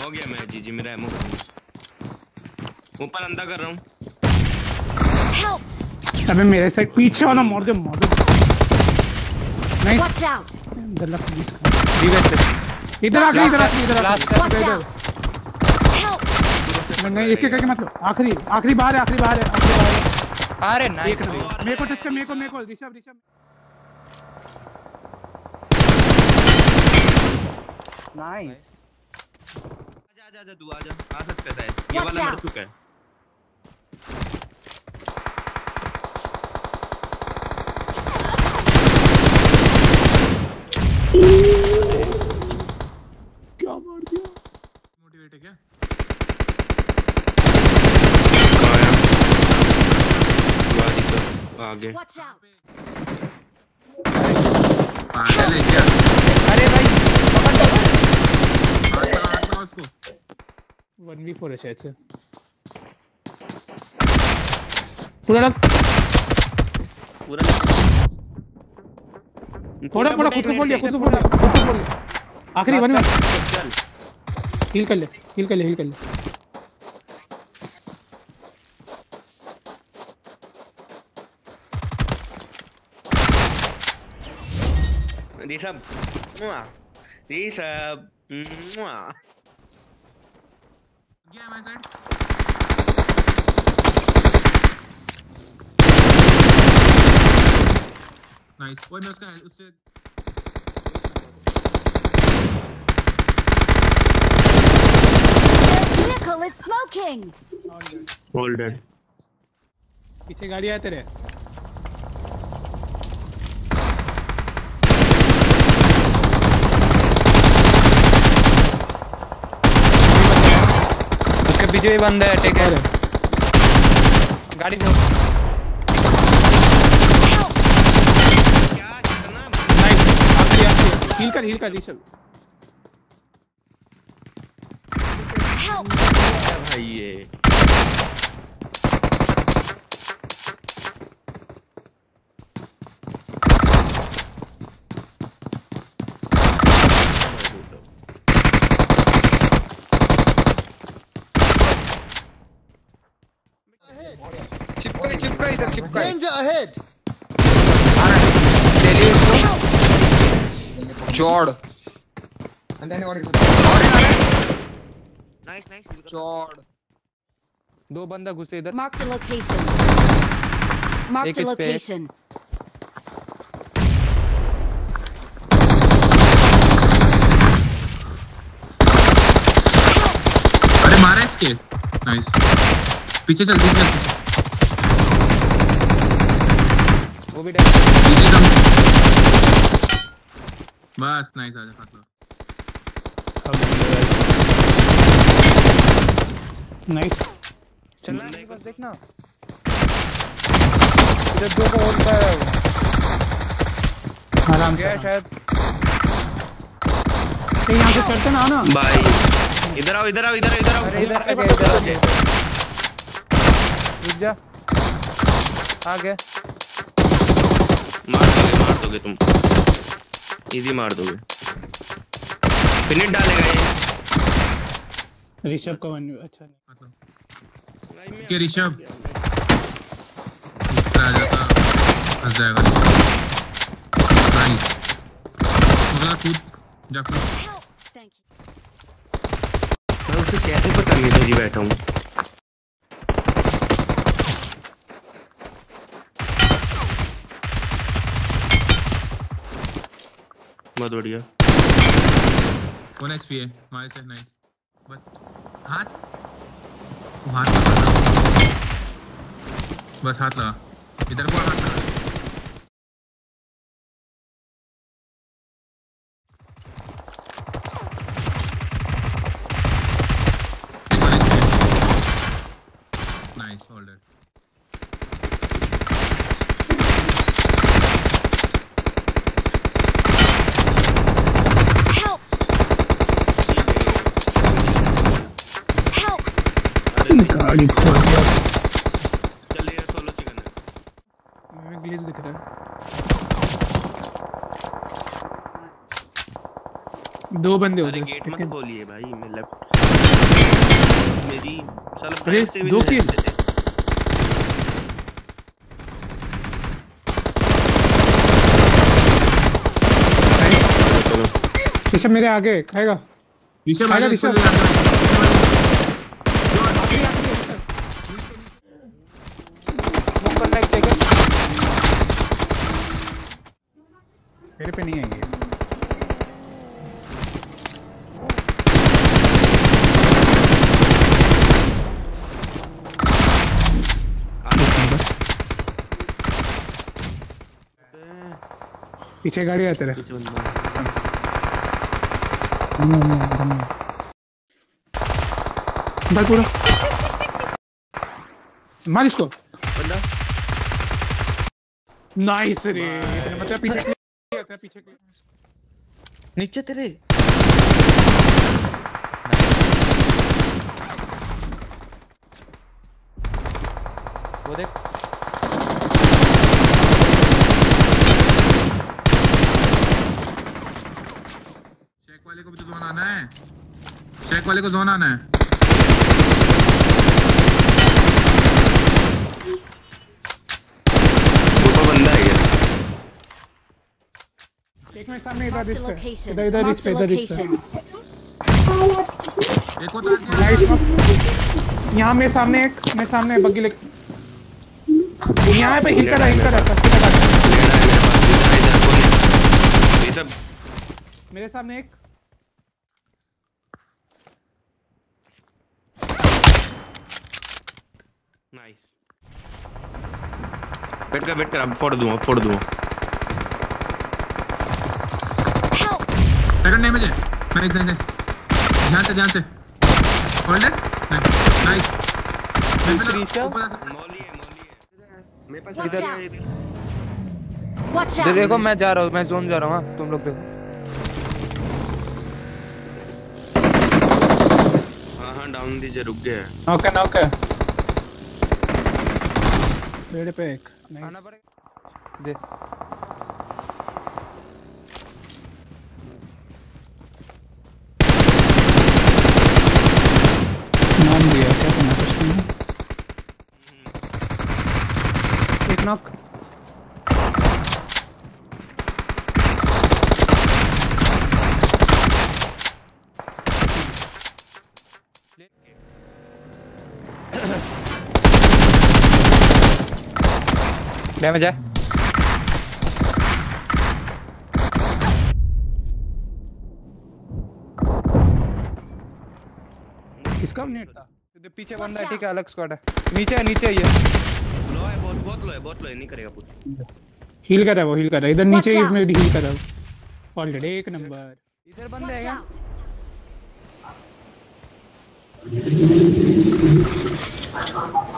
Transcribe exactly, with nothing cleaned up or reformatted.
हो गया मैं जी जी मेरा एमो खत्म। ऊपर अंधा कर रहा हूँ। अबे मेरे साइड पीछे वाला मोड़ दे मोड़ दे। नहीं इधर आ गई इधर आ गई इधर आ गई। नहीं एक एक करके मत लो। आखिरी आखिरी बार है आखिरी बार है आखिरी बार है। अरे नाइस मेरे को टच कर मेरे को मेरे को ऋषभ ऋषभ नाइस। आजा आजा आजा तू आजा आ सकता है ये वाला मर चुका है। क्या मार दिया मोटिवेट है क्या आगे पागल है क्या? अरे भाई मारना उसको। वन वी फोर है शायद से। पूरा पूरा थोड़ा थोड़ा खुद को बोल लिया खुद को बोल लिया खुद को बोल लिया। आखिरी वन में चल हील कर ले हील कर ले हील कर ले। ऋषभ ऋषभ गया मैं साइड। नाइस। ओए मैं उसका उससे vehicle is smoking. होल्डेड। पीछे गाड़ी आए तेरे। उसके पीछे भी बंदा है टेक है गाड़ी बहुत क्या करना नाइस आखिरी आखिरी हील कर हील कर ऋषभ। भाई ये चिपका चिपका इधर चिपका Danger ahead. चलिए इसको चौड़ Nice, nice. चौड़ दो बंदा घुसे इधर। Mark the location. Mark एक the इस पे है। location. अरे मारा इसके। नाइस। पीछे चल पीछे चल। वो भी डैमेज। पीछे कम। बस नाइस आजा खत्म। नाइस चलना है बस देखना इधर दो को होल्ड कर आराम गया से शायद। यहाँ से चढ़ते ना ना भाई इधर आओ इधर आओ इधर इधर आओ अरे इधर आ गया इधर आ गया रुक जा आ गया। मार दोगे मार दोगे तुम इजी मार दोगे। फिनिश डालेगा ये ऋषभ का वन अच्छा नहीं के ऋषभ आ जाता फंस जाएगा। नाइस। पूरा कूद जा कूद। Thank you. मैं उसे कैसे पता नहीं था जी बैठा हूँ। बहुत बढ़िया। वन एचपी है हमारे से। नाइस। बस हाथ हाथ लगा। बस हाथ लगा इधर को हाथ लगा। Nice holder. Help! Help! गाड़ी खोल दिया। चल ये सोलो चिकन है। मैं ग्लिच दिख रहा है। दो बंदे अरे उधर। गेट मत खोलिए भाई, मैं लेफ्ट मेरी साला अरे, फ्लैश से भी दो नहीं किल। देते थे। चलो ऋषभ मेरे आगे खाएगा। ऋषभ आएगा, आगे, ऋषभ। इसको ले जाना। स्मोक करना एक सेकंड। तेरे पे नहीं आएंगे। पीछे गाड़ी है तेरे। पीछे बंदा बल पूरा मार इसको। बंदा नाइस रे, मतलब पीछे क्लियर तेरा पीछे क्लियर। नीचे तेरे। वो देख शेक वाले को भी तो जोन आना है, शेक वाले को जोन आना है। ऊपर बंदा है क्या? एक में सामने इधर Marked a रिच पे, location. इधर इधर रिच Marked पे, a इधर रिच पे। location. एक को तार दिया। नाइस। यहाँ में सामने एक, मैं सामने बग्गी ले। यहाँ पे हिल कर है, हिल कर है, सबके ये सब मेरे सामने एक। नाइस। वेट कर वेट कर, अब फोड़ दूंगा फोड़ दूंगा। Help! सेकंड नहीं मुझे। नाइस नाइस नाइस, ध्यान से ध्यान से। Hold it. नाइस। ऋषभ ऊपर आ सकता है। मौली है मौली है मेरे पास। Watch इधर out. है, इधर। Watch दे out! देखो, मैं जा रहा हूँ, मैं जोन जा रहा हूँ। हाँ, तुम लोग देखो। हाँ हाँ डाउन दीजिए, रुक गया। नॉक है, नॉक है। मेरे पे एक। आना पड़ेगा। दे नाम दिया क्या करना कुछ नहीं। एक नॉक। डैमेज है। किसका नेट था? पीछे बंदा है, ठीक है, अलग स्क्वाड है। नीचे है, नीचे है ये। लो है, बहुत बहुत लो है, बहुत लो है, नहीं करेगा कुछ। हील कर रहा है वो, हील कर रहा है इधर Watch नीचे out. में हील कर रहा है वो। ऑलरेडी एक नंबर। इधर बंदा Watch है क्या? out!